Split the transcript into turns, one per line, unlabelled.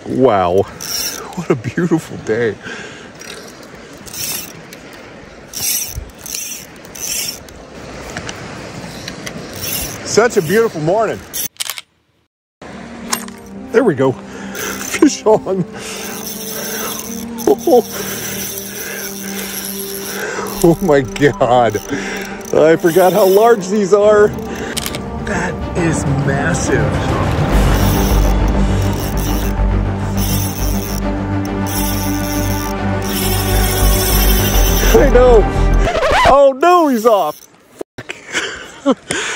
Wow, what a beautiful day. Such a beautiful morning. There we go. Fish on. Oh my God. I forgot how large these are. That is massive. I know. Oh no, he's off. Fuck.